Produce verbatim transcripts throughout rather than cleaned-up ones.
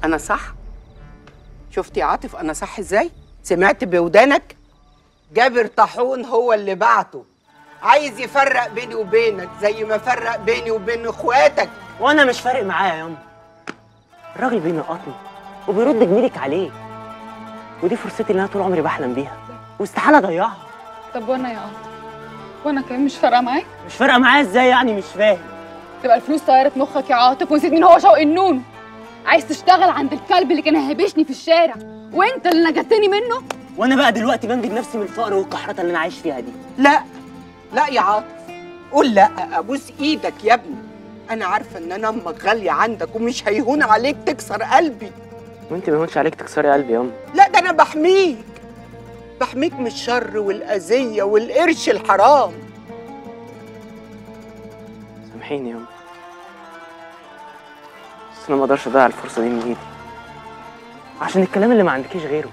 انا صح؟ شفتي يا عاطف انا صح ازاي؟ سمعت بودانك؟ جابر طاحون هو اللي بعته، عايز يفرق بيني وبينك زي ما فرق بيني وبين اخواتك. وانا مش فارق معايا ياما، الراجل بينقطني وبيرد جميلك عليه، ودي فرصتي اللي انا طول عمري بحلم بيها واستحاله اضيعها. طب وانا يا عاطف، وانا كمان مش فارقه معاك؟ مش فارقه معايا ازاي يعني؟ مش فاهم. تبقى الفلوس طيرت مخك يا عاطف ونسيت مين هو شوقي النونو. عايز تشتغل عند الكلب اللي كان هيبشني في الشارع وانت اللي نجدتني منه. وانا بقى دلوقتي بنجد نفسي من الفقر والقحرطه اللي انا عايش فيها دي. لا لا يا عاطف، قول لا، ابوس ايدك يا ابني. انا عارفه ان انا امك غاليه عندك ومش هيهون عليك تكسر قلبي. وانت ما يهونش عليك تكسري قلبي ياما. لا ده انا بحميك، بحميك من الشر والاذيه والقرش الحرام. سامحيني ياما، بس انا ما اقدرش اضيع الفرصه دي من ايدي عشان الكلام اللي ما عندكيش غيره.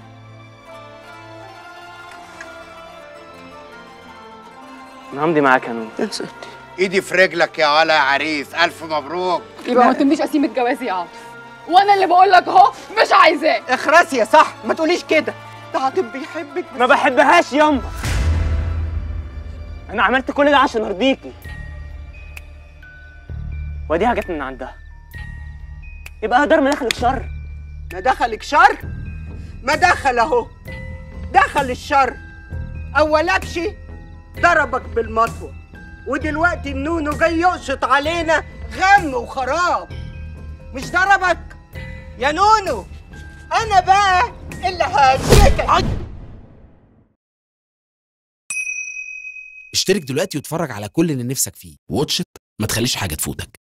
انا همضي معاك يا نور. يا ستي ايدي في رجلك يا ولا يا عريس، الف مبروك. يبقى ما تمليش قسيمه جوازي يا عاطف، وانا اللي بقول لك اهو مش عايزاه. اخرسي يا صح، ما تقوليش كده، ده عاطف بيحبك. ما بحبهاش ياما، انا عملت كل ده عشان ارضيكي، وديها جت من عندها، يبقى هدار ما دخلك شر. ما دخلك شر؟ ما دخل اهو، دخل الشر. اولكش ضربك بالمطوه، ودلوقتي النونو جاي يقشط علينا غم وخراب. مش ضربك يا نونو؟ انا بقى اللي ههديك. اشترك دلوقتي واتفرج على كل اللي نفسك فيه. واتش إت، ما تخليش حاجة تفوتك.